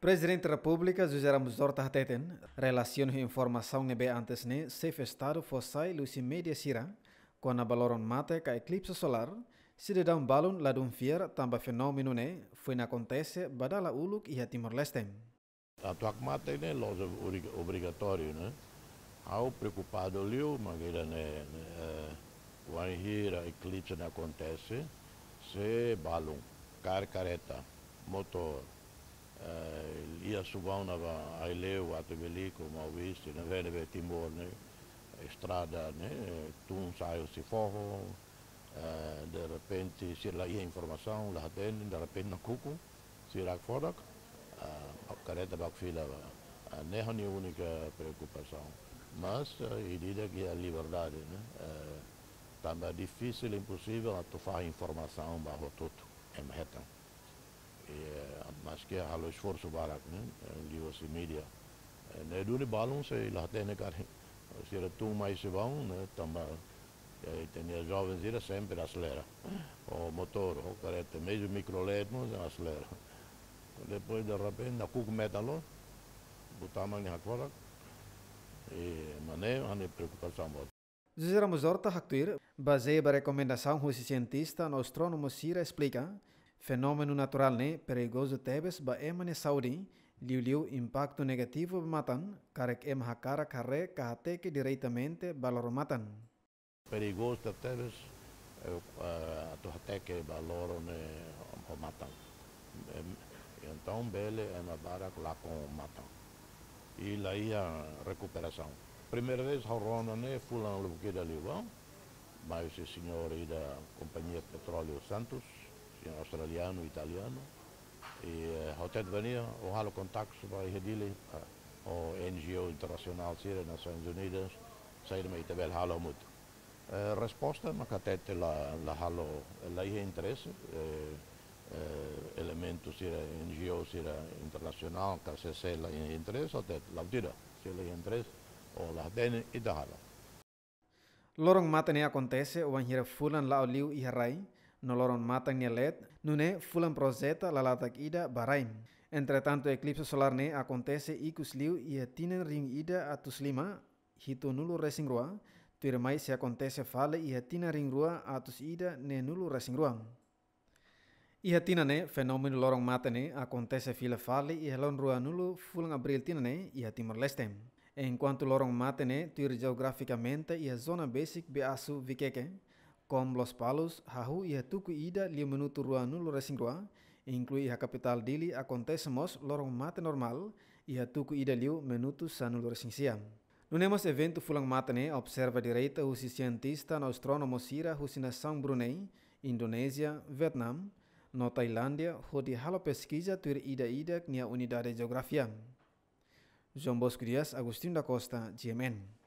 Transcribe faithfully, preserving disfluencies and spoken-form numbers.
Presidente da República, José Ramos Horta Hateten, relação e informação nebe antes ne, Safe Estado fossai luci media sira, com a baloron mate ka eclipse solar, cidadão balon ladum fier tamba fenômeno ne, foi na acontece badala uluk e a Timor-Leste. A tua mate ne loja obrigatório, né? Ao preocupado liu, mas ele ne, o anhira eclipse não acontece, se balon, car careta, motor. Uh, ia subão na Aileu, Atebelico, Malviste, na Vene Timor, né? Estrada, né? Tum saiu se forro, uh, de repente se lá ia informação, lá dentro, de repente na Cuco, se lá fora, a careta da fila, não é a única preocupação, mas uh, ele que é a liberdade, né? Uh, também é difícil, impossível, a tu fazer informação barro tudo, é meta. Mas que há o esforço barak, né? Livros e mídia. Né, do ne balão se lá tem né cara, se era tu mais se vão, né? Também tem jovens ira sempre acelera, o motor, o careta, mesmo microLED mas acelera. Depois de repente na cuco metalo, botamos na fora e mané a ne preocupação muito. José Ramos Horta Haktuir, baseia a recomendação do cientista no astrônomo Sira explica. Fenômeno natural ne perigoso tebes ba emane saudi liu liu impacto negativo matan karek em hakara kare kahateke diretamente balor matan. Perigoso tebes tu hateke balor ne matan. Então bele é na bara lá com matan. E lá ia recuperação. Primeira vez horrona ne fulano lo que dali bom, mas esse senhor da companhia Petróleo Santos australiano, italiano, e até venia o halo contactos para ele o N G O internacional sira Nações Unidas sair me tabel halo muito. Resposta ma catete la la halo la ia interesse elementos sira N G O sira internacional que se se la interesse até la tira se la interesse o la den e da halo. Lorong mata ne acontece o anhira fulan la liu e rai no lorong mata ne led nune fulan projeta la latak ida barain. Entretanto eclipse solar ne acontece ikus liu e tinen ring ida atus lima hito nulu racing rua tuir mai se acontece fale e tina ring rua atus ida ne nulu racing rua. E tina ne fenomeno lorong mata ne acontece fila fale e lon rua nulu fulan abril tina ne e Timor-Leste. Enquanto lorong mata ne tuir geograficamente e a zona basic beasu vikeke como Los Palos, Hahu e Tuku ida li minuto rua nulo racing rua, inclui a capital dili acontece mos lorong mata normal e a Tuku ida liu minuto sa nulo racing sia. Nunemos evento fulang mata ne observa direita husi cientista no astrônomo sira husi nação Brunei, Indonésia, Vietnam, no Tailândia, hodi halo pesquisa tuir ida ida nia unidade geografia. João Bosco Dias, Agostinho da Costa, G M N.